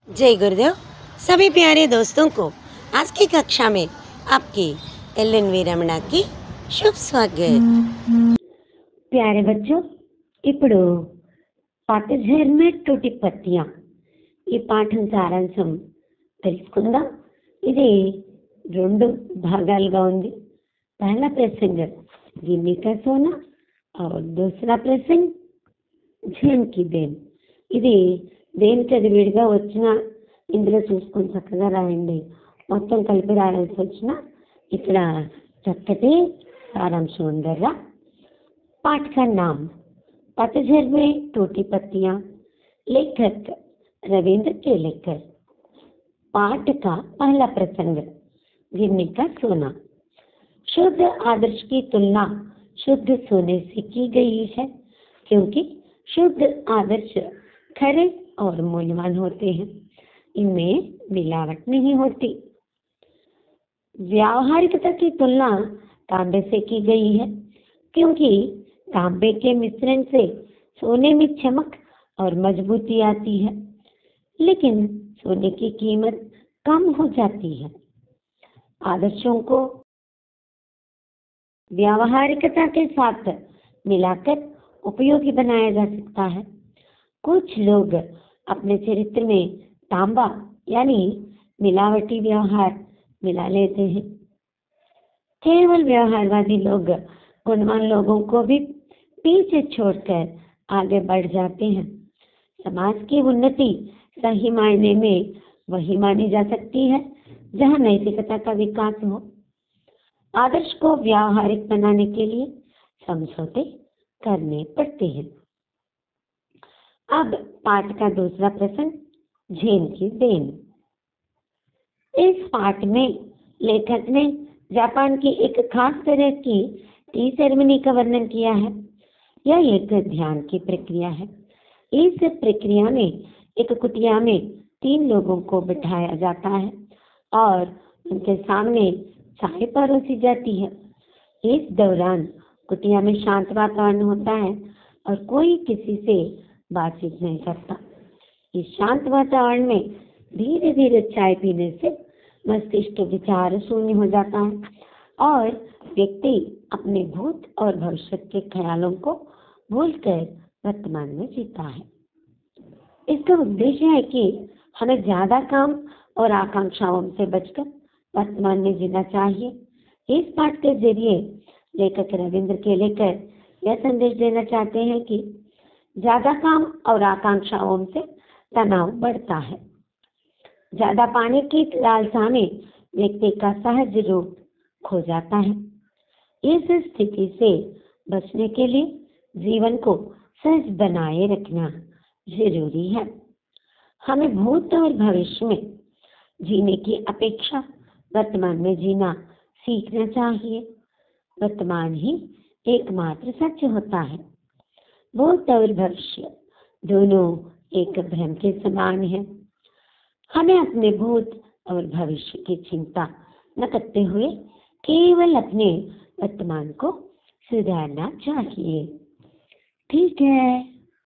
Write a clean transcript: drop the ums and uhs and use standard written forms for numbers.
जय गुरुदेव। सभी प्यारे दोस्तों को आज की कक्षा में आपकी एल.एन.वी. रमणा की शुभ स्वागत। ప్యారే బచ్చో ఇప్పుడు పాఠ్యధర్మేటోటి పత్య ఈ పాఠం సారాంశం తెలుసుకుందాం। ఇది రెండు భాగాలుగా ఉంది। पहला प्रसंग गिन्नी का सोना और दूसरा प्रसंग झेन की देन। ఇది దేనికి అది విడిగా వచ్చినా ఇందులో చూసుకొని చక్కగా రాయండి। మొత్తం కలిపి రాయాల్సి వచ్చినా ఇక్కడ చక్కటి సారాంశం ఉందరా। पाठ का नाम पतझड़ में टूटी पत्तियां, लेखक रविंद्र केलेकर। पाठ का पहला प्रसंग गिन्नी का सोना। शुद्ध आदर्श की तुलना शुद्ध सोने से की गई है, क्योंकि शुद्ध आदर्श खरे और मूल्यवान होते हैं, इनमें मिलावट नहीं होती। व्यावहारिकता की तुलना तांबे से की गई है, क्योंकि तांबे के मिश्रण से सोने में चमक और मजबूती आती है, लेकिन सोने की कीमत कम हो जाती है। आदर्शों को व्यावहारिकता के साथ मिलाकर उपयोगी बनाया जा सकता है। कुछ लोग अपने चरित्र में तांबा यानी मिलावटी व्यवहार मिला लेते हैं। केवल व्यवहारवादी लोग गुणवान लोगों को भी पीछे छोड़कर आगे बढ़ जाते हैं। समाज की उन्नति सही मायने में वही मानी जा सकती है जहां नैतिकता का विकास हो। आदर्श को व्यावहारिक बनाने के लिए समझौते करने पड़ते हैं। अब पाठ का दूसरा प्रसंग झेन की देन। इस पाठ में लेखक ने जापान की एक खास तरह की टी सेरेमनी का वर्णन किया है। यह एक ध्यान की प्रक्रिया है। इस प्रक्रिया में एक कुटिया में 3 लोगों को बिठाया जाता है और उनके सामने चाय परोसी जाती है। इस दौरान कुटिया में शांत वातावरण होता है और कोई किसी से बातचीत नहीं करता। इस शांत वातावरण में धीरे धीरे चाय पीने से मस्तिष्क विचार शून्य हो जाता है और व्यक्ति अपने भूत और भविष्य के ख्यालों को भूलकर वर्तमान में जीता है। इसका उद्देश्य है कि हमें ज्यादा काम और आकांक्षाओं से बचकर वर्तमान में जीना चाहिए। इस पाठ के जरिए लेखक रविंद्र केलेकर यह संदेश देना चाहते हैं कि ज्यादा काम और आकांक्षाओं से तनाव बढ़ता है। ज्यादा पाने की लालसा में व्यक्ति का सहज रूप खो जाता है। इस स्थिति से बचने के लिए जीवन को सहज बनाए रखना जरूरी है। हमें भूत और भविष्य में जीने की अपेक्षा वर्तमान में जीना सीखना चाहिए। वर्तमान ही एकमात्र सच होता है। भूत और भविष्य दोनों एक भ्रम के समान है। हमें अपने भूत और भविष्य की चिंता न करते हुए केवल अपने वर्तमान को सुधारना चाहिए। ठीक है।